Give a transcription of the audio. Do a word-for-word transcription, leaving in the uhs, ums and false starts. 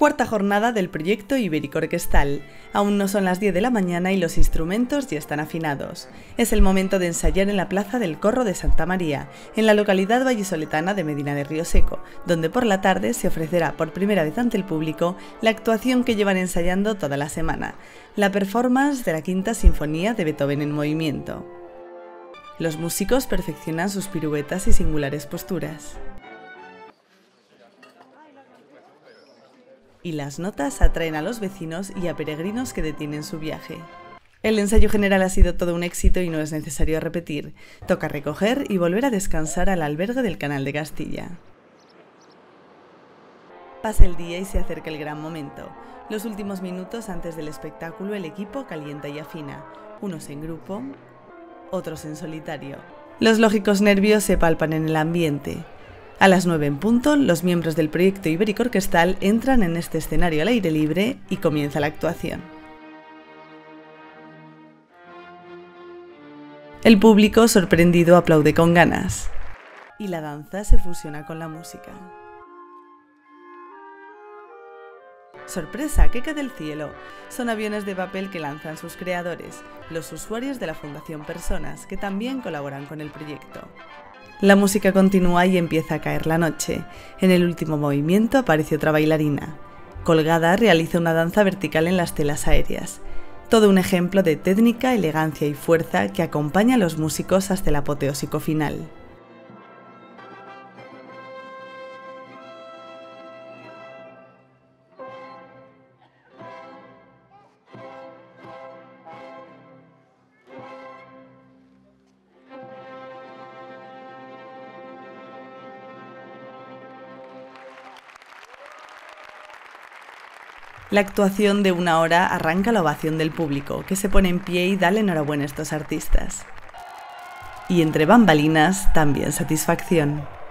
Cuarta jornada del proyecto Ibérico Orquestal. Aún no son las diez de la mañana y los instrumentos ya están afinados. Es el momento de ensayar en la plaza del Corro de Santa María, en la localidad vallisoletana de Medina de Río Seco, donde por la tarde se ofrecerá por primera vez ante el público la actuación que llevan ensayando toda la semana, la performance de la Quinta Sinfonía de Beethoven en movimiento. Los músicos perfeccionan sus piruetas y singulares posturas. Y las notas atraen a los vecinos y a peregrinos que detienen su viaje. El ensayo general ha sido todo un éxito y no es necesario repetir. Toca recoger y volver a descansar al albergue del Canal de Castilla. Pasa el día y se acerca el gran momento. Los últimos minutos antes del espectáculo, el equipo calienta y afina, unos en grupo, otros en solitario. Los lógicos nervios se palpan en el ambiente. A las nueve en punto, los miembros del proyecto Ibérico Orquestal entran en este escenario al aire libre y comienza la actuación. El público, sorprendido, aplaude con ganas. Y la danza se fusiona con la música. ¡Sorpresa! ¿Qué cae del cielo? Son aviones de papel que lanzan sus creadores, los usuarios de la Fundación Personas, que también colaboran con el proyecto. La música continúa y empieza a caer la noche. En el último movimiento aparece otra bailarina. Colgada, realiza una danza vertical en las telas aéreas. Todo un ejemplo de técnica, elegancia y fuerza que acompaña a los músicos hasta el apoteósico final. La actuación de una hora arranca la ovación del público, que se pone en pie y da la enhorabuena a estos artistas. Y entre bambalinas, también satisfacción.